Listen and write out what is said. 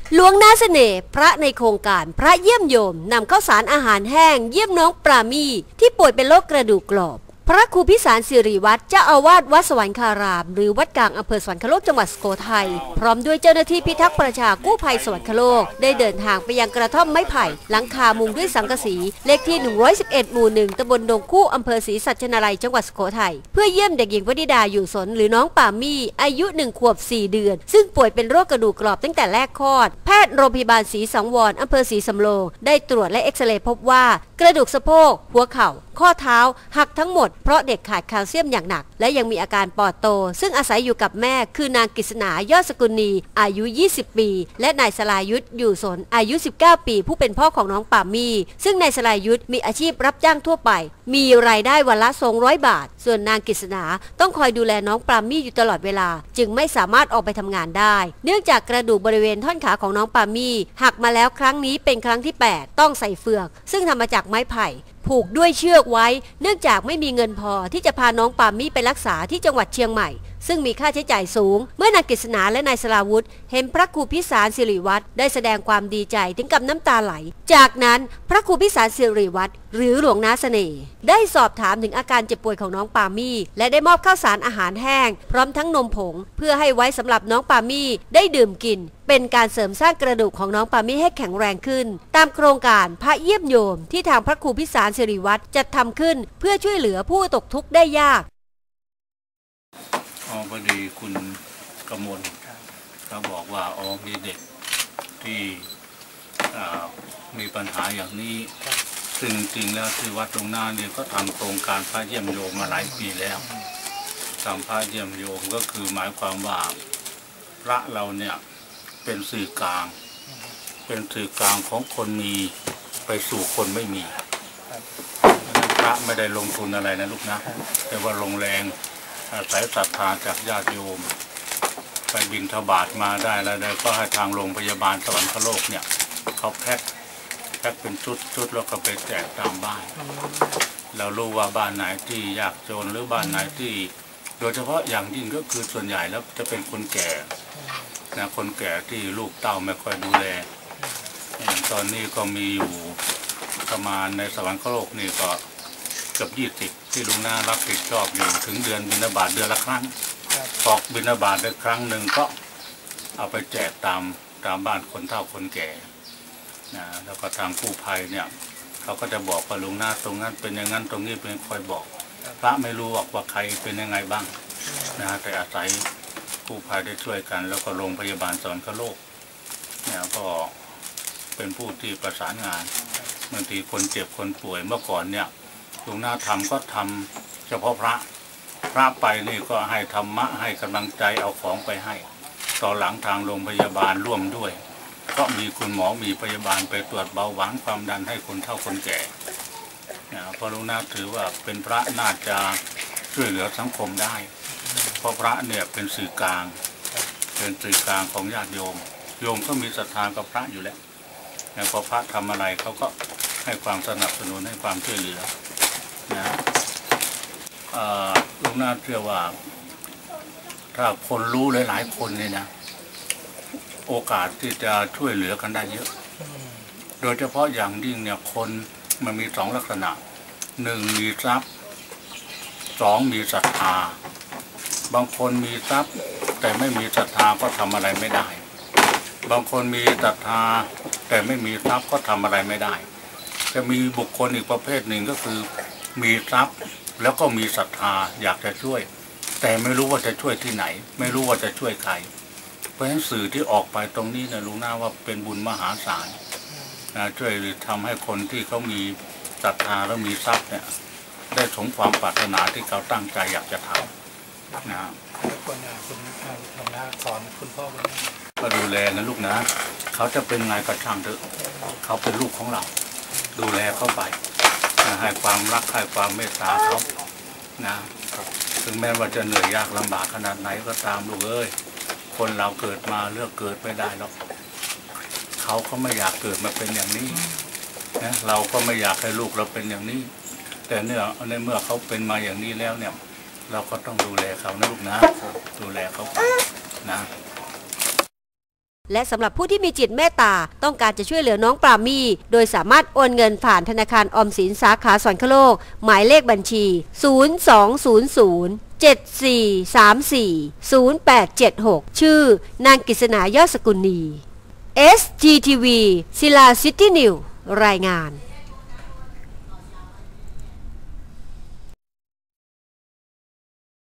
หลวงนาเสน่ห์พระในโครงการพระเยี่ยมโยมนำข้าวสารอาหารแห้งเยี่ยมน้องปรามีที่ป่วยเป็นโรคกระดูกกรอบพระครูพิสารสิริวัฒน์เจ้าอาวาสวัดสวรรคารามหรือวัดกลางอำเภอสวรรคโลกจังหวัดสุโขทัยพร้อมด้วยเจ้าหน้าที่พิทักษ์ประชากู้ภัยสวรรคโลกได้เดินทางไปยังกระท่อมไม้ไผ่หลังคามุงด้วยสังกะสีเลขที่111หมู่1ตำบลดงคู่อำเภอศรีสัชนาลัยจังหวัดสุโขทัยเพื่อเยี่ยมเด็กหญิงวนิดาอยู่สนหรือน้องปามี่อายุ1 ขวบ 4 เดือนซึ่งป่วยเป็นโรคกระดูกกรอบตั้งแต่แรกคลอดแพทย์โรงพยาบาลศรีสังวรอำเภอศรีสำโรงได้ตรวจและเอ็กซเรย์พบว่ากระดูกสะโพกหัวเข่าข้อเท้าหักทั้งหมดเพราะเด็กขาดแคลเซียมอย่างหนักและยังมีอาการปอดโตซึ่งอาศัยอยู่กับแม่คือนางกฤษณายอดสกุลนีอายุ20 ปีและนายสลายุทธอยู่สนอายุ19 ปีผู้เป็นพ่อของน้องปามี่ซึ่งนายสลายุทธมีอาชีพรับจ้างทั่วไปมีรายได้วันละ200 บาทส่วนนางกฤษณาต้องคอยดูแลน้องปามี่อยู่ตลอดเวลาจึงไม่สามารถออกไปทำงานได้เนื่องจากกระดูกบริเวณท่อนขาของน้องปามี่หักมาแล้วครั้งนี้เป็นครั้งที่8ต้องใส่เฟือกซึ่งทำมาจากไม้ไผ่ผูกด้วยเชือกไว้เนื่องจากไม่มีเงินพอที่จะพาน้องปามี่ไปรักษาที่จังหวัดเชียงใหม่ซึ่งมีค่าใช้จ่ายสูงเมื่อนางกฤษณาและนายสราวุธเห็นพระครูพิสารสิริวัฒน์ได้แสดงความดีใจถึงกับน้ำตาไหลจากนั้นพระครูพิสารสิริวัฒน์หรือหลวงนาเสน่ห์ได้สอบถามถึงอาการเจ็บป่วยของน้องปามี่และได้มอบข้าวสารอาหารแห้งพร้อมทั้งนมผงเพื่อให้ไว้สำหรับน้องปามี่ได้ดื่มกินเป็นการเสริมสร้างกระดูกของน้องปามี่ให้แข็งแรงขึ้นตามโครงการพระเยี่ยมโยมที่ทางพระครูพิสารสิริวัฒน์จัดทำขึ้นเพื่อช่วยเหลือผู้ตกทุกข์ได้ยากพอดีคุณกมลเขาบอกว่ามีเด็กที่มีปัญหาอย่างนี้ซึ่งจริงแล้วที่วัดตรงหน้าเนี่ยก็ทำโครงการพระเยี่ยมโยมมาหลายปีแล้วทำพระเยี่ยมโยมก็คือหมายความว่าพระเราเนี่ยเป็นสื่อกลางเป็นสื่อกลางของคนมีไปสู่คนไม่มีพระไม่ได้ลงทุนอะไรนะลูกนะแต่ว่าลงแรงอาศัยศรัทธาจากญาติโยมไปบิณฑบาตมาได้แล้วก็ให้ทางโรงพยาบาลสวรรคโลกเนี่ยเขาแพ็คเป็นชุดแล้วก็ไปแจกตามบ้านเรารู้ว่าบ้านไหนที่ยากจนหรือบ้านไหนที่โดยเฉพาะอย่างยิ่งก็คือส่วนใหญ่แล้วจะเป็นคนแก่นะคนแก่ที่ลูกเต้าไม่ค่อยดูแลตอนนี้ก็มีอยู่ประมาณในสวรรคโลกนี่ก็เกือบ20ที่ลุงนารับผิดชอบอยู่ถึงเดือนบิณฑบาตเดือนละครั้งออกบิณฑบาตได้ครั้งหนึ่งก็เอาไปแจกตามบ้านคนเฒ่าคนแก่นะแล้วก็ทางกู้ภัยเนี่ยเขาก็จะบอกว่าลุงนาตรงนั้นเป็นอย่างนั้นตรงนี้เป็นคอยบอกพระไม่รู้ว่าใครเป็นยังไงบ้างนะแต่อาศัยกู้ภัยได้ช่วยกันแล้วก็โรงพยาบาลสวรรคโลกเนี่ยก็เป็นผู้ที่ประสานงานบางทีคนเจ็บคนป่วยเมื่อก่อนเนี่ยลุงนาทำก็ทำเฉพาะพระไปนี่ก็ให้ธรรมะให้กำลังใจเอาของไปให้ต่อหลังทางโรงพยาบาลร่วมด้วยก็มีคุณหมอมีพยาบาลไปตรวจเบาหวานความดันให้คนเฒ่าคนแก่เพราะลุงนาถือว่าเป็นพระน่าจะช่วยเหลือสังคมได้เพราะพระเนี่ยเป็นสื่อกลางเป็นสื่อกลางของญาติโยมก็มีศรัทธากับพระอยู่แล้วพอพระทำอะไรเขาก็ให้ความสนับสนุนให้ความช่วยเหลือนะลุงนาเชื่อว่าถ้าคนรู้หลายๆคนเนี่ยนะโอกาสที่จะช่วยเหลือกันได้เยอะโดยเฉพาะอย่างยิ่งเนี่ยคนมันมี2ลักษณะ1มีทรัพย์2มีศรัทธาบางคนมีทรัพย์แต่ไม่มีศรัทธาก็ทำอะไรไม่ได้บางคนมีศรัทธาแต่ไม่มีทรัพย์ก็ทำอะไรไม่ได้จะมีบุคคลอีกประเภทหนึ่งก็คือมีทรัพย์แล้วก็มีศรัทธาอยากจะช่วยแต่ไม่รู้ว่าจะช่วยที่ไหนไม่รู้ว่าจะช่วยใครเพราะฉะนั้นสื่อที่ออกไปตรงนี้นะลุงนาว่าเป็นบุญมหาศาลช่วยทำให้คนที่เขามีศรัทธาและมีทรัพย์เนี่ยได้สมความปรารถนาที่เขาตั้งใจอยากจะทำนะคุณหลวงนาสอนคุณพ่อก็ดูแลนะลูกนะเขาจะเป็นไงก็ช่างเถอะเขาเป็นลูกของเราดูแลเขาไปให้ความรักให้ความเมตตาเขานะถึงแม้ว่าจะเหนื่อยยากลำบากขนาดไหนก็ตามลูกเอ้ยคนเราเกิดมาเลือกเกิดไม่ได้หรอกเขาก็ไม่อยากเกิดมาเป็นอย่างนี้นะเราก็ไม่อยากให้ลูกเราเป็นอย่างนี้แต่ในเมื่อเขาเป็นมาอย่างนี้แล้วเนี่ยเราก็ต้องดูแลเขานะลูกนะดูแลเขาไปนะและสำหรับผู้ที่มีจิตเมตตาต้องการจะช่วยเหลือน้องปรามี่โดยสามารถโอนเงินผ่านธนาคารออมสินสาขาสวรรคโลกหมายเลขบัญชี 020074340876 ชื่อนางกฤษณายอดสกุลนี SGTV ศิลาซิตี้นิวรายงาน